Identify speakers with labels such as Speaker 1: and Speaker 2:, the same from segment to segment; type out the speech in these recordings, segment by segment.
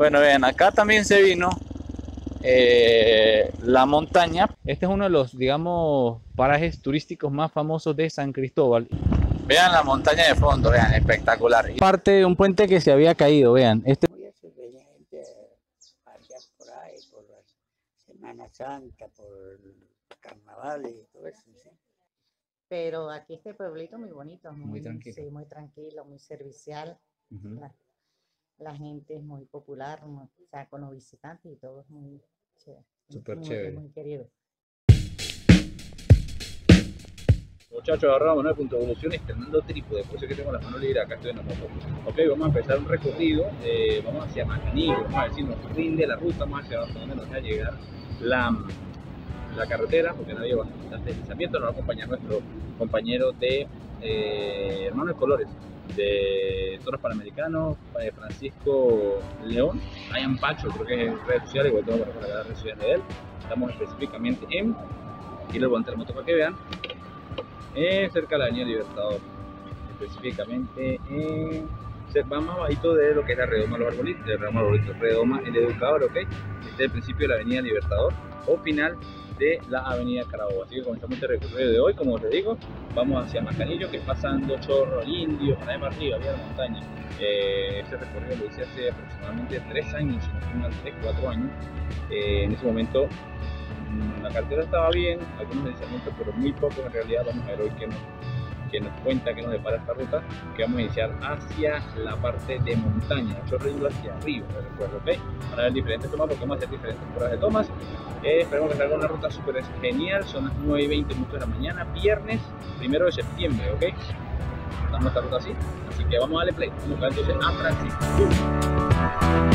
Speaker 1: Bueno, vean, acá también se vino la montaña. Este es uno de los, digamos, parajes turísticos más famosos de San Cristóbal. Vean la montaña de fondo, vean, espectacular. Y parte de un puente que se había caído, vean.
Speaker 2: Muy eso, venía gente allá por ahí, por la Semana Santa, por el carnaval y todo eso, ¿sí?
Speaker 3: Pero aquí este pueblito muy bonito,
Speaker 1: Muy tranquilo.
Speaker 3: sí, muy tranquilo, muy servicial. La, la gente es muy popular, o sea, con los visitantes y todo es muy chévere.
Speaker 1: Súper
Speaker 3: muy,
Speaker 1: chévere.
Speaker 3: muy querido.
Speaker 4: Muchachos, agarramos 9 punto de evolución estrenando trípode, por eso que tengo las manos libres, acá estoy en la moto. Ok, vamos a empezar un recorrido, vamos hacia Macanillo, vamos a ver si nos rinde la ruta, vamos hacia donde nos va a llegar la carretera, porque no había bastante deslizamiento. Nos va a acompañar nuestro compañero de Hermanos de Colores, de Toros Panamericanos, Francisco León, Ian Pacho, creo que es en redes sociales, igual tengo para las redes sociales de él. Estamos específicamente en, aquí les voy a entrar la moto para que vean, cerca de la Avenida Libertador, específicamente va más bajito de lo que es la Redoma Los Arbolitos, Redoma El Educador, ok, este es el principio de la Avenida Libertador o final de la Avenida Carabobo. Así que comenzamos este recorrido de hoy. Como les digo, vamos hacia Macanillo, que es pasando Chorro Indio, para más arriba, vía la montaña. Este recorrido lo hice hace aproximadamente 3 años, si no estoy mal, 3, 4 años. En ese momento la carretera estaba bien, algunos deslizamientos, pero muy pocos en realidad. Vamos a ver hoy qué nos cuenta, qué nos depara esta ruta, que vamos a iniciar hacia la parte de montaña, Chorro Indio hacia arriba, de recuerdo, ¿ok? Van a ver diferentes tomas porque vamos a hacer diferentes pruebas de tomas. Esperemos que salga una ruta súper genial. Son las 9:20 de la mañana, viernes 1 de septiembre, ¿ok? Estamos esta ruta así, así que vamos a darle play. Vamos a ver entonces a Francisco.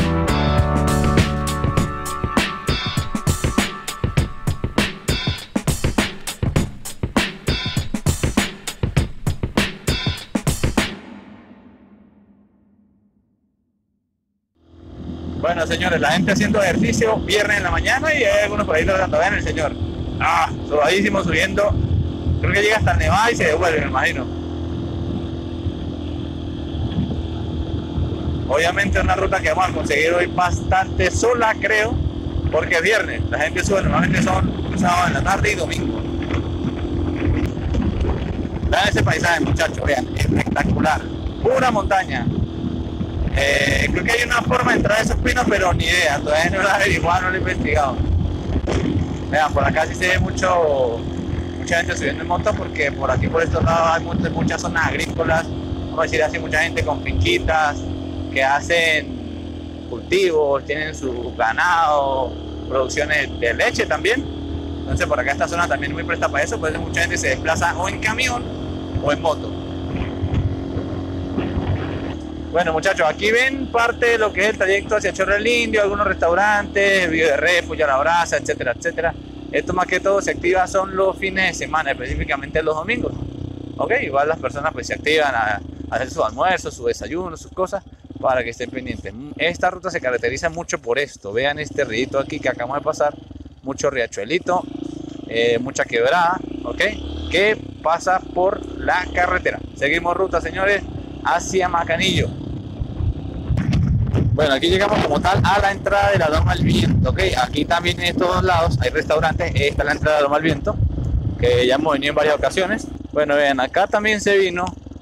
Speaker 1: Bueno, señores, la gente haciendo ejercicio viernes en la mañana y hay algunos por ahí logrando. Vean el señor. Subadísimo, subiendo. Creo que llega hasta el Nevada y se devuelve, me imagino. Obviamente una ruta que vamos a conseguir hoy bastante sola, creo, porque es viernes. La gente sube, normalmente son sábado en la tarde y domingo. Vean ese paisaje, muchachos, vean, espectacular. Pura montaña. Creo que hay una forma de entrar a esos pinos, pero ni idea, todavía no lo he averiguado, no lo he investigado. Vean, por acá sí se ve mucha gente subiendo en moto, porque por aquí, por estos lados, hay muchas zonas agrícolas, vamos a decir así, mucha gente con finquitas, que hacen cultivos, tienen su ganado, producciones de leche también. Entonces por acá esta zona también es muy presta para eso, por eso mucha gente se desplaza o en camión o en moto. Bueno, muchachos, aquí ven parte de lo que es el trayecto hacia Chorro el Indio, algunos restaurantes, Vío de Refugio, La Brasa, etcétera, etcétera. Esto más que todo se activa son los fines de semana, específicamente los domingos. Ok, igual las personas pues se activan a hacer su almuerzo, su desayuno, sus cosas, para que estén pendientes. Esta ruta se caracteriza mucho por esto. Vean este río aquí que acabamos de pasar, mucho riachuelito, mucha quebrada, ok, que pasa por la carretera. Seguimos ruta, señores, hacia Macanillo. Bueno, aquí llegamos como tal a la entrada de la Loma del Viento, ¿ok? Aquí también en estos dos lados hay restaurantes. Esta es la entrada de la Loma del Viento, que ya hemos venido en varias ocasiones. Bueno, vean, acá también se vino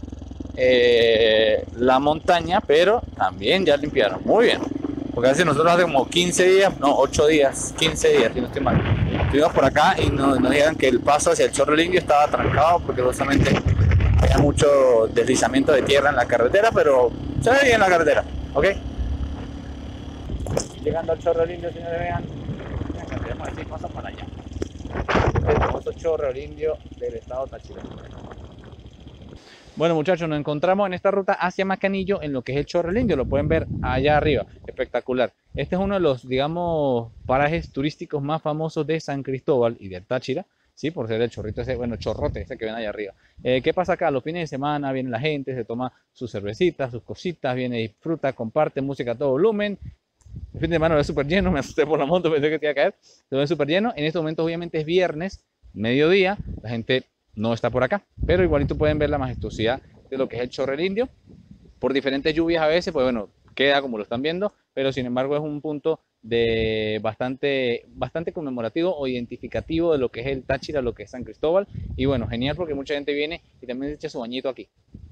Speaker 1: la montaña, pero también ya limpiaron, muy bien. Porque hace nosotros hace como 15 días, no, 8 días, 15 días, si no estoy mal. Estuvimos por acá y nos dijeron que el paso hacia el Chorro el Indio estaba trancado porque justamente había mucho deslizamiento de tierra en la carretera, pero se ve bien la carretera, ¿ok? Llegando al Chorro el Indio, señores, vean, tenemos este paso para allá. El famoso Chorro el Indio del estado Táchira. Bueno, muchachos, nos encontramos en esta ruta hacia Macanillo, en lo que es el Chorro el Indio. Lo pueden ver allá arriba, espectacular. Este es uno de los, digamos, parajes turísticos más famosos de San Cristóbal y de Táchira, sí, por ser el chorrito ese, bueno, chorrote ese que ven allá arriba. ¿Qué pasa acá? Los fines de semana viene la gente, se toma sus cervecitas, sus cositas, viene, disfruta, comparte música a todo volumen. El fin de semana lo ve súper lleno, me asusté por la moto, pensé que te iba a caer. Lo ve súper lleno. En este momento obviamente es viernes, mediodía, la gente no está por acá, pero igualito pueden ver la majestuosidad de lo que es el Chorro el Indio. Por diferentes lluvias a veces, pues bueno, queda como lo están viendo,
Speaker 5: pero sin embargo es un punto de bastante conmemorativo o identificativo de lo que es el Táchira, lo que es San Cristóbal. Y bueno, genial porque mucha gente viene y también se echa su bañito aquí.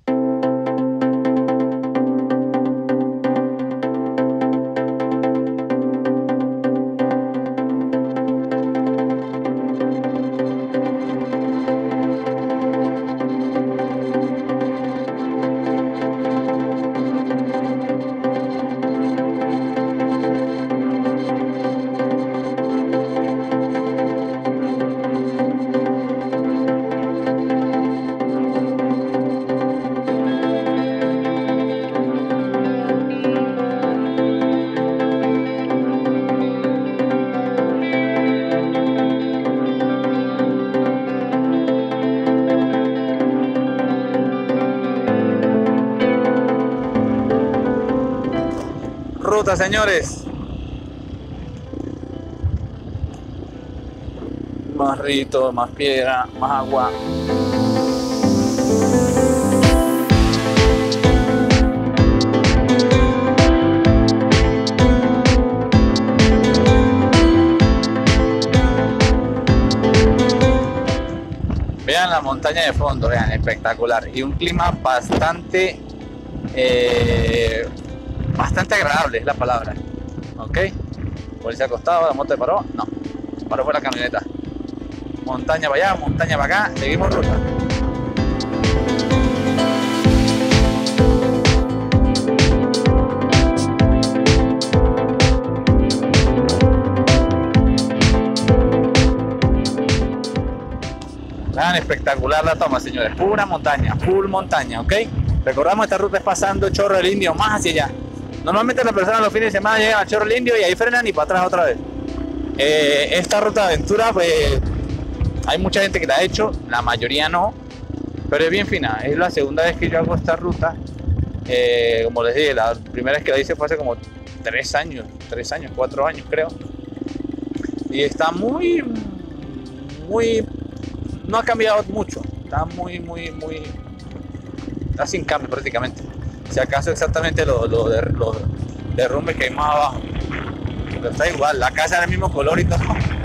Speaker 1: Ruta, señores. Más rito, más piedra, más agua. Vean la montaña de fondo, vean, espectacular. Y un clima bastante agradable, es la palabra. Ok, policía acostado, la moto se paró. No, se paró por la camioneta. Montaña para allá, montaña para acá, seguimos ruta. Vean, espectacular la toma, señores. Pura montaña, full montaña, ok. Recordamos, esta ruta es pasando Chorro del Indio más hacia allá. Normalmente las personas los fines de semana llegan a Chorro del Indio y ahí frenan y para atrás otra vez. Esta ruta de aventura, pues hay mucha gente que la ha hecho, la mayoría no, pero es bien fina. Es la segunda vez que yo hago esta ruta. Como les dije, la primera vez que la hice fue hace como 3 años, 4 años creo. Y está muy, no ha cambiado mucho, está muy, está sin cambio prácticamente. Si acaso exactamente los derrumbes que hay más abajo, pero está igual, la casa es del mismo color y todo.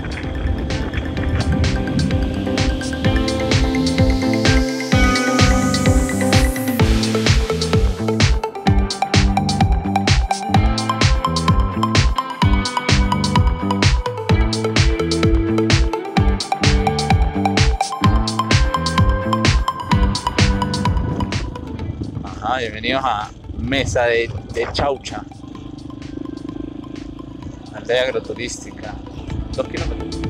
Speaker 1: Bienvenidos a Mesa de Chaucha, aldea agroturística, 2 kilómetros.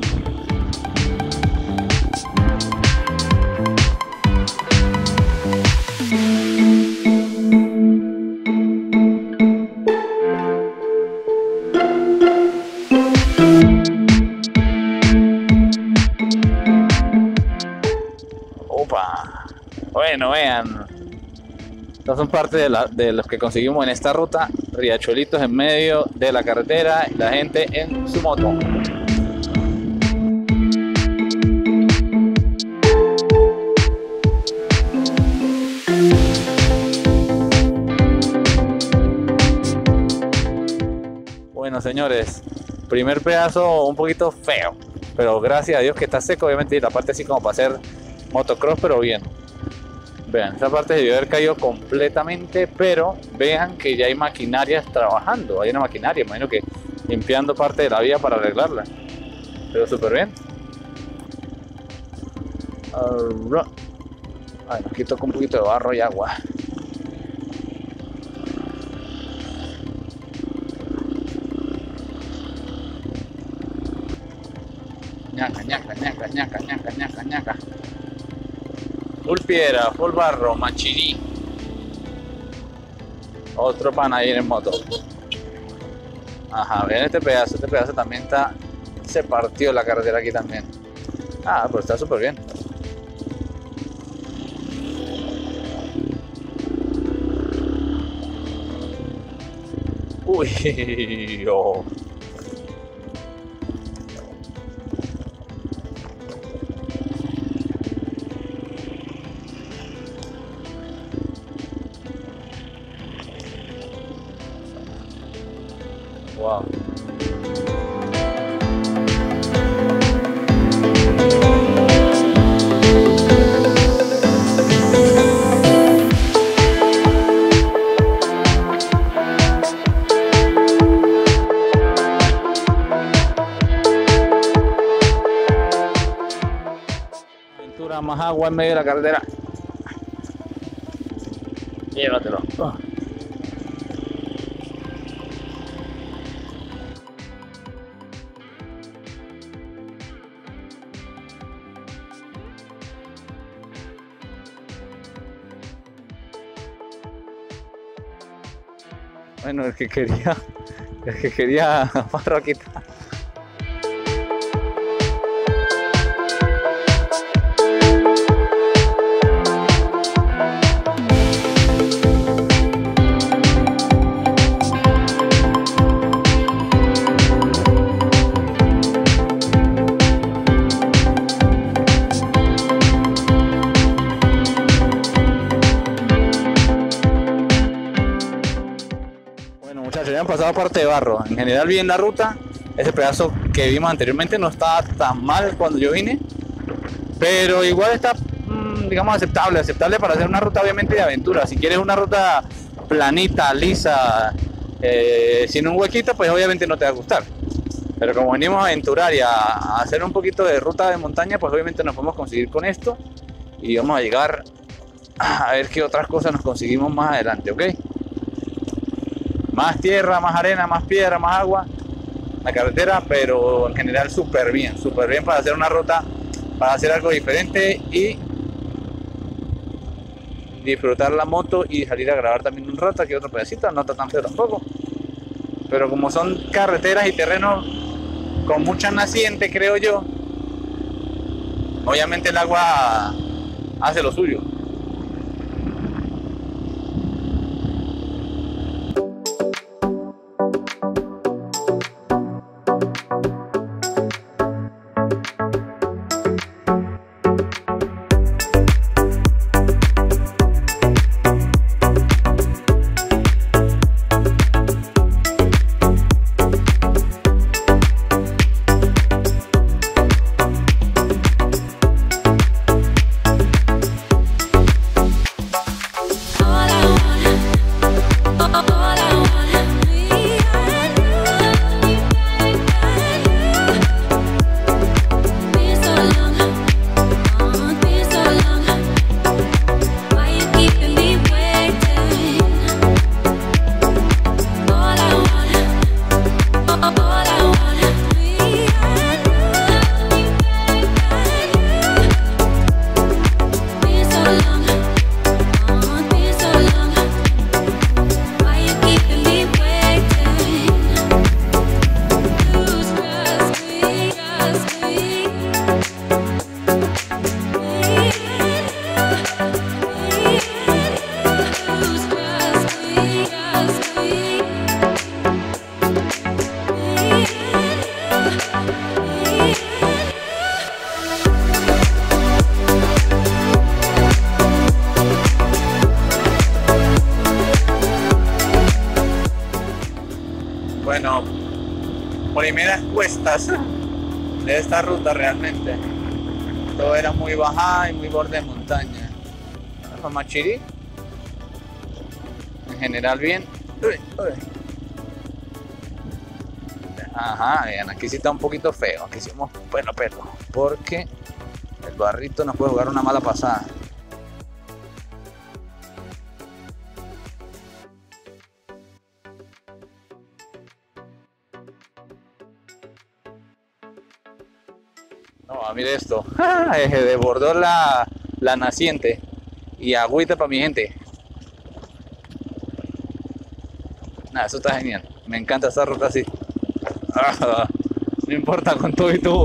Speaker 1: Opa, bueno, vean. Estas son parte de los que conseguimos en esta ruta, riachuelitos en medio de la carretera y la gente en su moto. Bueno, señores, primer pedazo un poquito feo, pero gracias a Dios que está seco, obviamente, y la parte así como para hacer motocross, pero bien. Vean, esa parte debió haber caído completamente, pero vean que ya hay maquinarias trabajando. Hay una maquinaria, imagino que limpiando parte de la vía para arreglarla. Pero súper bien. Bueno, aquí toca un poquito de barro y agua. Ñaca, ñaca, ñaca, ñaca, ñaca, ñaca, ñaca. Full piedra, full barro, machirí. Otro pan ahí en moto. Ajá, vean este pedazo también está. Se partió la carretera aquí también. Ah, pero está súper bien. Uy, oh.
Speaker 5: Wow. Aventura, más agua en medio de la carretera. Llévatelo. Bueno, el que quería más roquita. Muchachos, ya han pasado parte de barro. En general bien la ruta. Ese pedazo que vimos anteriormente no estaba tan mal cuando yo vine, pero igual está, digamos, aceptable para hacer una ruta obviamente de aventura. Si quieres una ruta planita, lisa, sin un huequito, pues obviamente no te va a gustar. Pero como venimos a aventurar y a hacer un poquito de ruta de montaña, pues obviamente nos podemos conseguir con esto y vamos a llegar a ver qué otras cosas nos conseguimos más adelante, ¿ok? Más tierra, más arena, más piedra, más agua, la carretera, pero en general súper bien para hacer una ruta, para hacer algo diferente y disfrutar la moto y salir a grabar también un rato, aquí otro pedacito, no está tan feo tampoco, pero como son carreteras y terrenos con mucha naciente, creo yo, obviamente el agua hace lo suyo. Bueno, primeras cuestas de esta ruta realmente. Todo era muy bajada y muy borde de montaña. Machiri. En general bien. Ajá, vean, aquí sí está un poquito feo. Aquí hicimos bueno pelo. Porque el barrito nos puede jugar una mala pasada. No, mire esto. Desbordó la naciente. Y agüita para mi gente. Nada, eso está genial. Me encanta esta ruta así. No importa con todo y todo.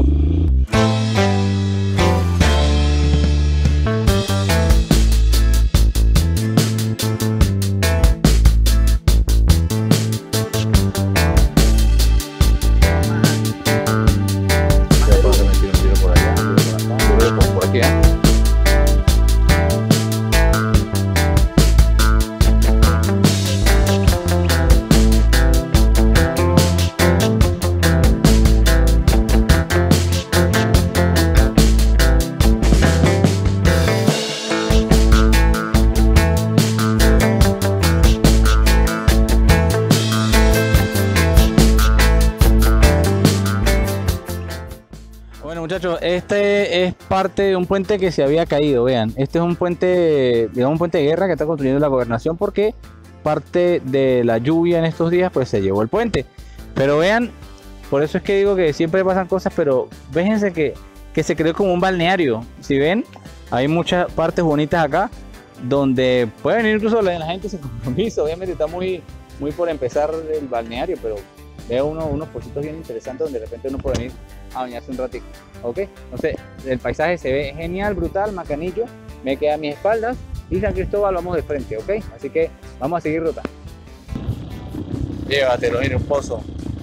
Speaker 5: muchachos, este es parte de un puente que se había caído, vean. Este es un puente, digamos un puente de guerra que está construyendo la gobernación porque parte de la lluvia en estos días pues se llevó el puente. Pero vean, por eso es que digo que siempre pasan cosas, pero fíjense que se creó como un balneario. Si ven, hay muchas partes bonitas acá donde puede venir incluso la gente sin compromiso. Obviamente está muy por empezar el balneario, pero veo unos puestitos bien interesantes donde de repente uno puede venir a bañarse un ratito. Ok, entonces el paisaje se ve genial, brutal. Macanillo me queda a mis espaldas y San Cristóbal vamos de frente, ok, así que vamos a seguir ruta. Llévatelo, mire, un pozo.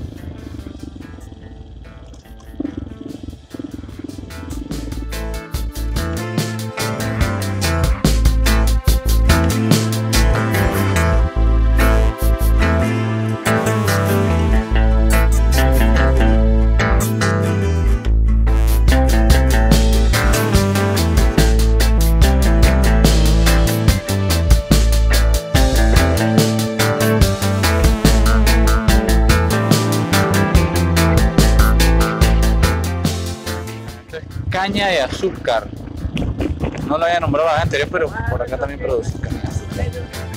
Speaker 5: Caña de azúcar. No lo había nombrado la vez anterior, pero por acá también produce caña de azúcar.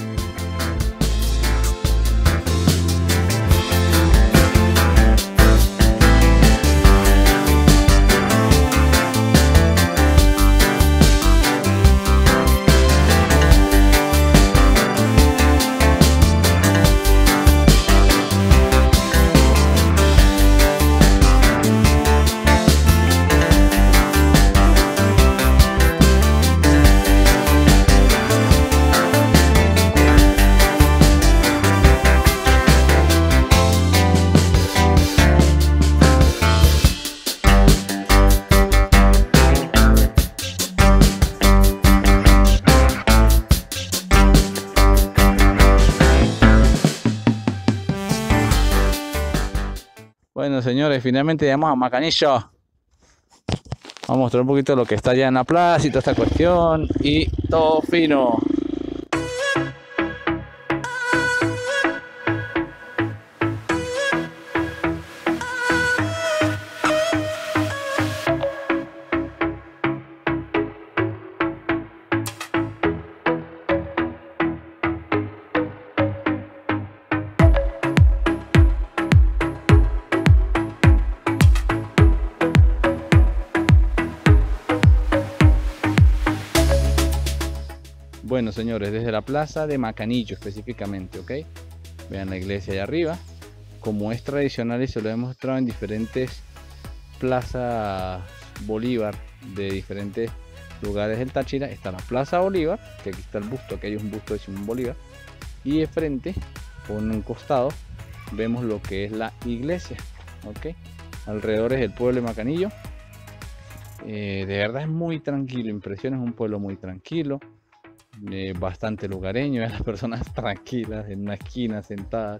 Speaker 5: Bueno, señores, finalmente llegamos a Macanillo. Vamos a mostrar un poquito lo que está allá en la plaza y toda esta cuestión. Y todo fino. Bueno, señores, desde la plaza de Macanillo específicamente, ¿ok? Vean la iglesia allá arriba. Como es tradicional y se lo he mostrado en diferentes plazas Bolívar de diferentes lugares del Táchira, está la Plaza Bolívar, que aquí está el busto, aquí hay un busto de Simón Bolívar. Y de frente, con un costado, vemos lo que es la iglesia, ¿ok? Alrededor es el pueblo de Macanillo. De verdad es muy tranquilo, Impresiones, es un pueblo muy tranquilo. Bastante lugareño, las personas tranquilas en una esquina sentadas,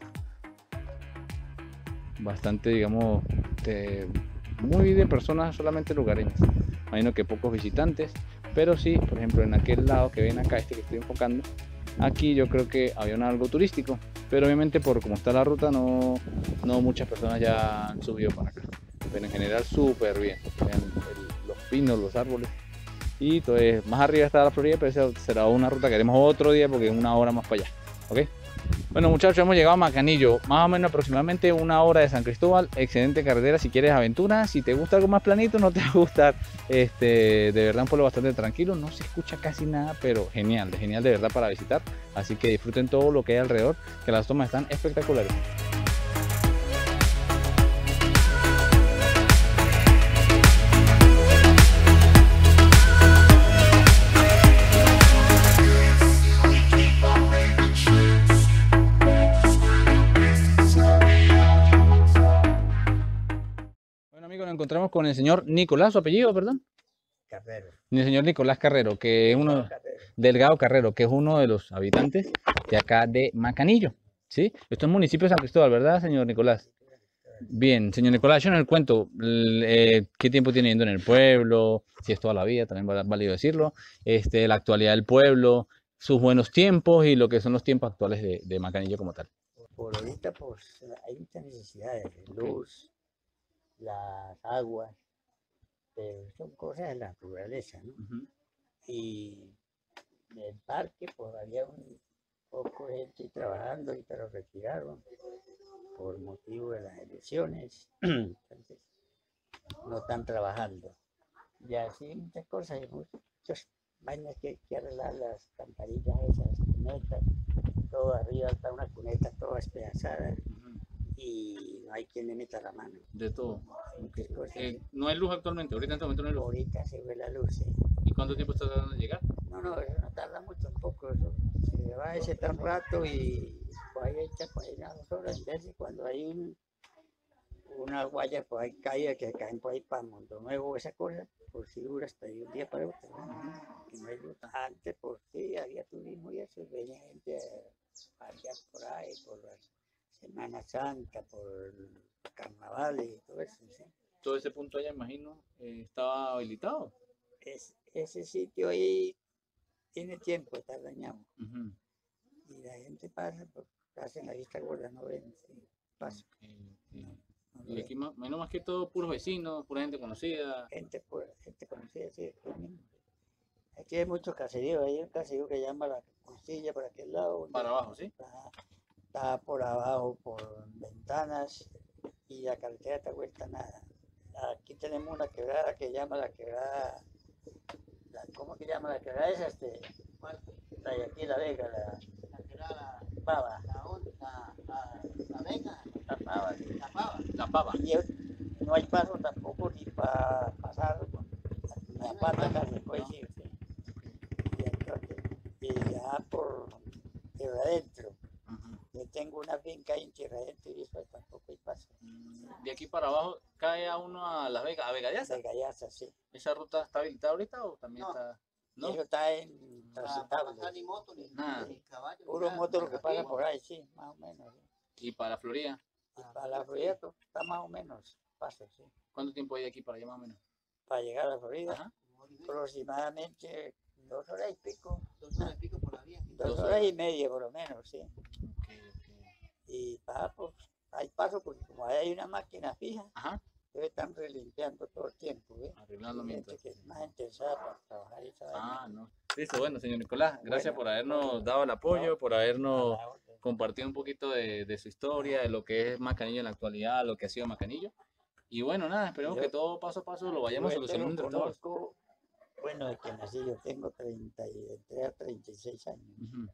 Speaker 5: bastante, digamos, muy de personas solamente lugareñas. Imagino que pocos visitantes, pero sí, por ejemplo, en aquel lado que ven acá, que estoy enfocando, aquí yo creo que había algo turístico, pero obviamente por cómo está la ruta no muchas personas ya han subido para acá, pero en general súper bien. Vean los pinos, los árboles. Y entonces más arriba está la Florida, pero esa será una ruta que haremos otro día porque es una hora más para allá, ¿ok? Bueno, muchachos, hemos llegado a Macanillo, más o menos aproximadamente una hora de San Cristóbal. Excelente carretera si quieres aventura. Si te gusta algo más planito, no te va a gustar. De verdad un pueblo bastante tranquilo, no se escucha casi nada, pero genial de verdad para visitar. Así que disfruten todo lo que hay alrededor, que las tomas están espectaculares. Nos encontramos con el señor Nicolás, su apellido, perdón.
Speaker 2: Carrero.
Speaker 5: El señor Nicolás Carrero, que es uno, Delgado Carrero, que es uno de los habitantes de acá de Macanillo, ¿sí? Esto es municipio de San Cristóbal, ¿verdad, señor Nicolás? Bien, señor Nicolás, yo en el cuento, ¿qué tiempo tiene viviendo en el pueblo? Si es toda la vida, también válido decirlo. La actualidad del pueblo, sus buenos tiempos y lo que son los tiempos actuales de Macanillo como tal.
Speaker 2: Por ahorita, pues, hay muchas necesidades de luz, las aguas, pero son cosas de la naturaleza, ¿no?
Speaker 5: Ujú.
Speaker 2: Y en el parque pues había un poco de gente trabajando y pero retiraron por motivo de las elecciones, entonces no están trabajando. Y así muchas cosas, hay muchas vainas que hay que arreglar, las campanillas esas, cunetas, todo arriba está una cuneta toda despedazada
Speaker 5: Ujú.
Speaker 2: y no hay quien le meta la mano.
Speaker 5: De todo.
Speaker 2: Muchas cosas.
Speaker 5: No hay luz actualmente, ahorita en este momento no hay luz.
Speaker 2: Ahorita se ve la luz.
Speaker 5: ¿Y cuánto tiempo está tardando en llegar?
Speaker 2: No, eso no tarda mucho, un poco. Eso. Se va ese tan rato y pues ahí echa por ahí unas 2 horas. Entonces, cuando hay una guaya, pues hay calles que caen por ahí para Mundo Nuevo, esa cosa, por si dura hasta ahí un día para otro. Que no hay luz. Antes, pues sí, había turismo y eso, venía gente a pasear por ahí, por la Semana Santa, por carnavales y todo eso. ¿Sí?
Speaker 5: Todo ese punto allá, imagino, estaba habilitado.
Speaker 2: Ese sitio ahí tiene tiempo, está dañado.
Speaker 5: Ujú.
Speaker 2: Y la gente pasa, pues, hacen la vista gorda, no ven, sí, pasa.
Speaker 5: Ok, ok.
Speaker 2: No
Speaker 5: Y
Speaker 2: ven.
Speaker 5: aquí menos más que todo puros vecinos, pura gente conocida.
Speaker 2: Gente conocida, sí, aquí mismo. Aquí hay muchos caseríos, hay un caserío que llama La Costilla por aquel lado.
Speaker 5: Para abajo, ¿sí?
Speaker 2: Está por abajo, por Ventanas, y la carretera está vuelta nada. Aquí tenemos una quebrada que llama la quebrada, ¿cómo que llama la quebrada esa? La de aquí, La Vega, la quebrada Pava. La Vega, la Pava.
Speaker 5: La pava.
Speaker 2: Y no hay paso tampoco ni para pasar, la pata casi puede decirse. Y entonces, y ya por Tierra Adentro,
Speaker 5: Ujú.
Speaker 2: yo tengo una finca ahí en Tierra Adentro y eso tampoco hay paso.
Speaker 5: De aquí para abajo cae a uno a Las Vegas, a Vega de Asa.
Speaker 2: De Gallaza, sí.
Speaker 5: ¿Esa ruta está habilitada ahorita o también está?
Speaker 2: Y eso está en transitable.
Speaker 5: Nada.
Speaker 2: Puro moto lo que pasa por ahí, sí, más o menos. Sí.
Speaker 5: ¿Y para la Florida?
Speaker 2: Y para la Florida está más o menos, paso, sí.
Speaker 5: ¿Cuánto tiempo hay de aquí para allá más o menos?
Speaker 2: Para llegar a la Florida,
Speaker 5: Ajá.
Speaker 2: aproximadamente 2 horas y pico.
Speaker 6: 2 horas y pico por la vía.
Speaker 2: 2 horas y media por lo menos, sí.
Speaker 5: Ok, ok.
Speaker 2: Y pues, hay paso porque como ahí hay una máquina fija,
Speaker 5: Ajá.
Speaker 2: entonces están relimpiando todo el tiempo, ¿ves?
Speaker 5: Arreglando
Speaker 2: Hay gente
Speaker 5: mientras.
Speaker 2: que es más interesada para trabajar y esa vaina.
Speaker 5: Ah, no. Listo, bueno, señor Nicolás, gracias
Speaker 2: Bueno,
Speaker 5: por habernos
Speaker 2: bueno.
Speaker 5: dado el apoyo,
Speaker 2: No,
Speaker 5: por
Speaker 2: a
Speaker 5: habernos
Speaker 2: la orden.
Speaker 5: compartido un poquito de su historia, de lo que es Macanillo en la actualidad, lo que ha sido Macanillo. Y bueno, nada, esperemos
Speaker 2: Yo-
Speaker 5: que todo paso a paso lo vayamos
Speaker 2: Yo este
Speaker 5: solucionando
Speaker 2: lo
Speaker 5: entre todos.
Speaker 2: conozco, bueno, de que nací yo tengo 33 a 36 años.
Speaker 5: Ujú.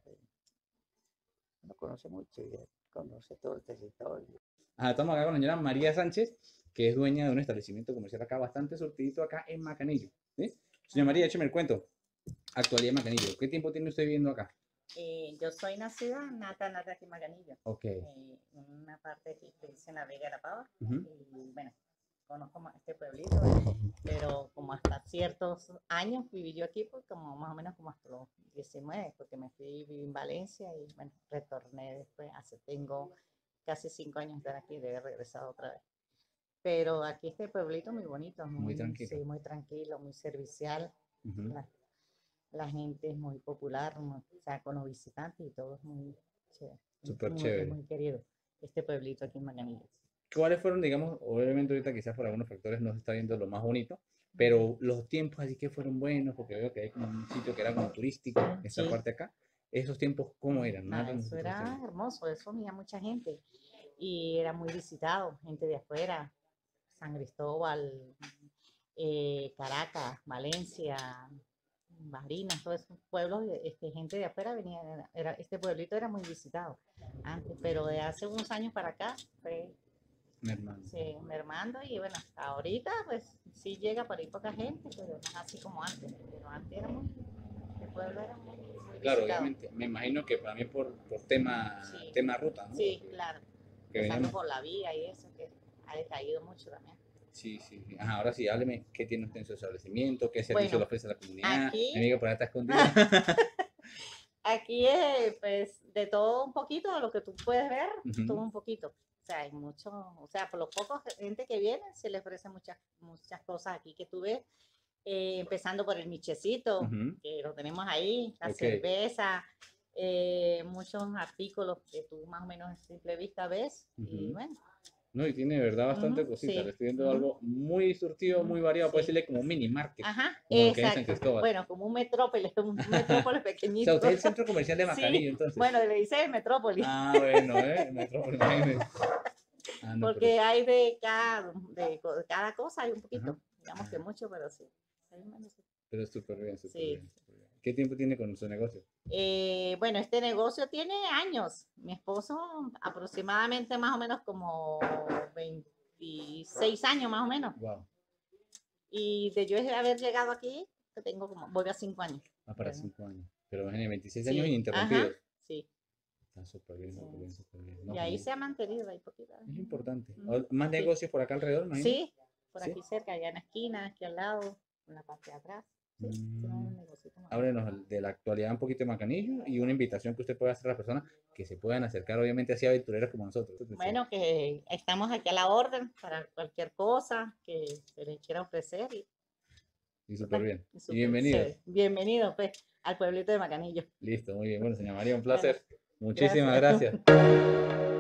Speaker 2: No conoce mucho, ya conoce todo el territorio.
Speaker 5: Ajá, estamos acá con la señora María Sánchez, que es dueña de un establecimiento comercial acá, bastante surtidito acá en Macanillo. ¿Sí? Señora María, écheme el cuento. Actualidad de Macanillo. ¿Qué tiempo tiene usted viviendo acá?
Speaker 3: Yo soy nacida, nata aquí en Maganillo,
Speaker 5: Ok.
Speaker 3: en una parte que dice en la Vega de la Pava.
Speaker 5: Ujú.
Speaker 3: Y bueno, conozco este pueblito, pero como hasta ciertos años viví yo aquí, pues como más o menos como hasta los 19, porque me fui, viví en Valencia y bueno, retorné después, tengo casi 5 años de estar aquí, de haber regresado otra vez. Pero aquí este pueblito muy bonito,
Speaker 5: Muy tranquilo.
Speaker 3: Sí, muy tranquilo, muy servicial.
Speaker 5: Ujú.
Speaker 3: La gente es muy popular, o sea, con los visitantes y todo es muy chévere.
Speaker 5: Súper
Speaker 3: Muy-
Speaker 5: chévere.
Speaker 3: Es muy querido este pueblito aquí en Maganillo.
Speaker 5: ¿Cuáles fueron, digamos, obviamente ahorita quizás por algunos factores no se está viendo lo más bonito, pero los tiempos así que fueron buenos, porque veo que hay como un sitio que era como turístico, esta
Speaker 3: Sí.
Speaker 5: parte acá, esos tiempos, ¿cómo eran?
Speaker 3: Eso era hermoso, eso venía mucha gente y era muy visitado, gente de afuera, San Cristóbal, Caracas, Valencia, Barinas, todos esos pueblos, gente de afuera venía, este pueblito era muy visitado antes, pero de hace unos años para acá fue
Speaker 5: Mi hermano.
Speaker 3: mermando y bueno, hasta ahorita pues sí llega por ahí poca gente, pero no es así como antes, pero antes era el pueblo era muy
Speaker 5: Claro,
Speaker 3: visitado.
Speaker 5: obviamente, me imagino que también por tema,
Speaker 3: Sí.
Speaker 5: tema ruta, ¿no?
Speaker 3: Sí, claro,
Speaker 5: Que
Speaker 3: pasando
Speaker 5: veníamos-
Speaker 3: por la vía y eso, que ha decaído mucho también.
Speaker 5: Sí, sí, sí. Ajá, ahora sí, hábleme, ¿qué tiene usted en su establecimiento? ¿Qué servicio
Speaker 3: Bueno,
Speaker 5: le ofrece a la comunidad?
Speaker 3: aquí-
Speaker 5: Mi amigo por ahí está escondida.
Speaker 3: Aquí es pues de todo un poquito, lo que tú puedes ver,
Speaker 5: Ujú.
Speaker 3: todo un poquito. O sea, hay mucho, o sea, por los pocos gente que viene, se le ofrece muchas cosas aquí que tú ves. Empezando por el michecito,
Speaker 5: Ujú.
Speaker 3: que lo tenemos ahí, la
Speaker 5: Ok.
Speaker 3: cerveza, muchos artículos que tú más o menos a simple vista ves. Y
Speaker 5: Ujú.
Speaker 3: bueno,
Speaker 5: No, y tiene de verdad bastante
Speaker 3: Ujú,
Speaker 5: cositas.
Speaker 3: sí.
Speaker 5: Le estoy viendo
Speaker 3: Ujú.
Speaker 5: algo muy surtido, muy variado. Puede
Speaker 3: Sí.
Speaker 5: decirle como un mini market.
Speaker 3: Ajá,
Speaker 5: Como lo que hay en San
Speaker 3: exacto.
Speaker 5: Cristóbal.
Speaker 3: Bueno, como un metrópolis, un metrópolis
Speaker 5: O
Speaker 3: pequeñito.
Speaker 5: sea, usted es el centro comercial de Macanillo,
Speaker 3: Sí,
Speaker 5: entonces.
Speaker 3: bueno, le dice metrópolis,
Speaker 5: Ah, bueno, Metrópolis, imagínese. Ah, no,
Speaker 3: porque hay de cada cosa, hay un poquito.
Speaker 5: Ajá.
Speaker 3: Digamos que mucho, pero sí. Hay menos.
Speaker 5: pero súper bien, súper
Speaker 3: Sí.
Speaker 5: bien, súper bien. ¿Qué tiempo tiene con su negocio?
Speaker 3: Bueno, este negocio tiene años. Mi esposo aproximadamente más o menos como 26 años más o menos.
Speaker 5: Wow,
Speaker 3: Y de yo haber llegado aquí, que tengo como, voy a 5 años.
Speaker 5: va para
Speaker 3: Bueno.
Speaker 5: 5 años. Pero tiene 26
Speaker 3: Sí,
Speaker 5: años ininterrumpidos.
Speaker 3: ajá, sí.
Speaker 5: Está súper bien, súper bien, súper bien. No,
Speaker 3: Y ahí
Speaker 5: genial.
Speaker 3: se ha mantenido ahí poquito.
Speaker 5: Es importante.
Speaker 3: Ujú.
Speaker 5: ¿Más
Speaker 3: Sí.
Speaker 5: negocios por acá alrededor, imagino?
Speaker 3: Sí, por
Speaker 5: ¿Sí?
Speaker 3: aquí cerca, allá en la esquina, aquí al lado, en la parte de atrás. Sí, tenemos un negocito más.
Speaker 5: Háblenos de la actualidad un poquito de Macanillo y una invitación que usted pueda hacer a las personas que se puedan acercar, obviamente, así aventureros como nosotros.
Speaker 3: Bueno, que estamos aquí a la orden para cualquier cosa que se les quiera ofrecer.
Speaker 5: Y súper bien. Y
Speaker 3: súper
Speaker 5: bienvenidos.
Speaker 3: chévere. Bienvenido, pues, al pueblito de Macanillo.
Speaker 5: Listo, muy bien. Bueno, señora María, un placer.
Speaker 3: Bueno,
Speaker 5: Muchísimas
Speaker 3: gracias.
Speaker 5: gracias.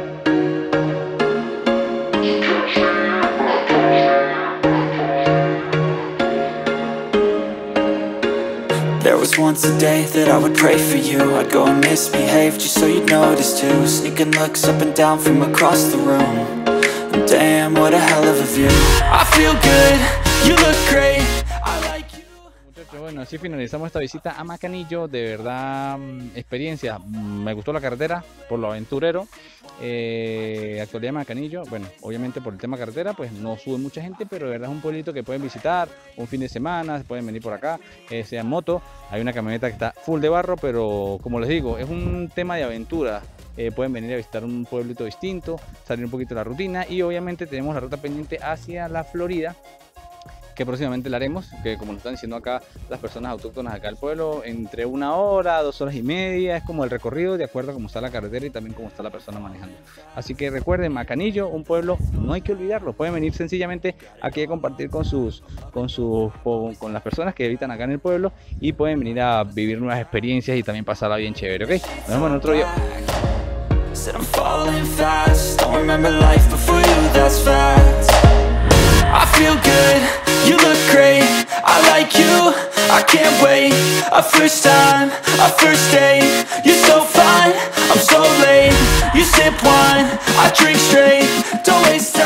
Speaker 6: There was once a day that I would pray for you. I'd go and misbehave just so you'd notice too. Sneaking looks up and down from across the room. And damn, what a hell of a view. I feel good, you look great, I like you.
Speaker 5: Muchachos, bueno, así finalizamos esta visita a Macanillo. De verdad, experiencia. Me gustó la carretera por lo aventurero. Actualidad de Macanillo, bueno, obviamente por el tema carretera, pues no sube mucha gente, pero de verdad es un pueblito que pueden visitar un fin de semana, pueden venir por acá, sea en moto. Hay una camioneta que está full de barro, pero como les digo, es un tema de aventura. Pueden venir a visitar un pueblito distinto, salir un poquito de la rutina, y obviamente tenemos la ruta pendiente hacia la Florida, que próximamente la haremos, que como nos están diciendo acá las personas autóctonas acá del pueblo, entre 1 hora, 2 horas y media, es como el recorrido de acuerdo a cómo está la carretera y también cómo está la persona manejando. Así que recuerden, Macanillo, un pueblo, no hay que olvidarlo, pueden venir sencillamente aquí a compartir con las personas que habitan acá en el pueblo, y pueden venir a vivir nuevas experiencias y también pasarla bien chévere, ¿ok? Nos vemos en otro video.
Speaker 6: Said I'm falling fast, don't remember life before you, that's facts. I feel good, you look great, I like you, I can't wait. A first time, a first date, you're so fine, I'm so late. You sip wine, I drink straight, don't waste time.